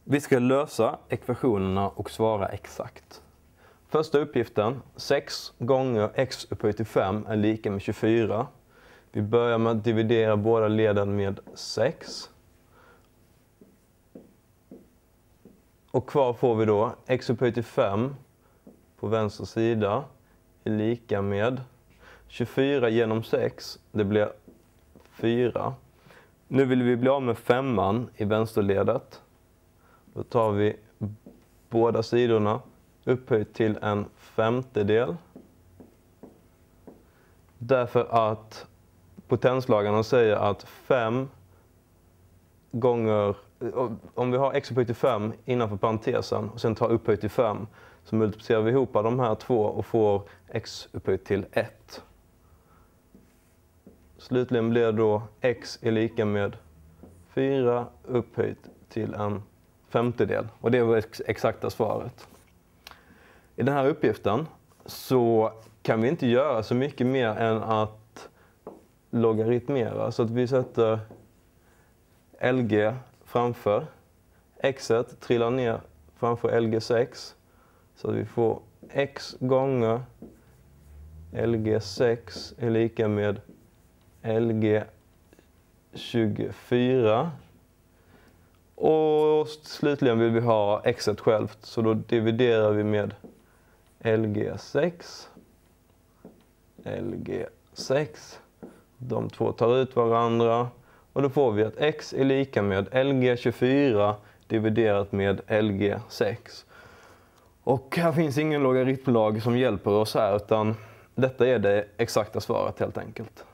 Vi ska lösa ekvationerna och svara exakt. Första uppgiften, 6 gånger x upphöjt till 5 är lika med 24. Vi börjar med att dividera båda leden med 6. Och kvar får vi då x upphöjt till 5 på vänster sida är lika med 24 genom 6, det blir 4. Nu vill vi bli av med 5 i vänsterledet. Då tar vi båda sidorna upphöjt till en femtedel. Därför att potenslagarna säger att 5 gånger, om vi har x upphöjt till 5 innanför parentesen och sen tar upphöjt till 5, så multiplicerar vi ihop de här två och får x upphöjt till 1. Slutligen blir då x är lika med 4 upphöjt till en femtedel. Och det var exakta svaret. I den här uppgiften så kan vi inte göra så mycket mer än att logaritmera. Så att vi sätter LG framför. X1 trillar ner framför LG6. Så att vi får x gånger LG6 är lika med LG24. Och slutligen vill vi ha x1 självt, så då dividerar vi med LG6. LG6. De två tar ut varandra. Och då får vi att x är lika med LG24 dividerat med LG6. Och här finns ingen logaritmlag som hjälper oss här, utan detta är det exakta svaret helt enkelt.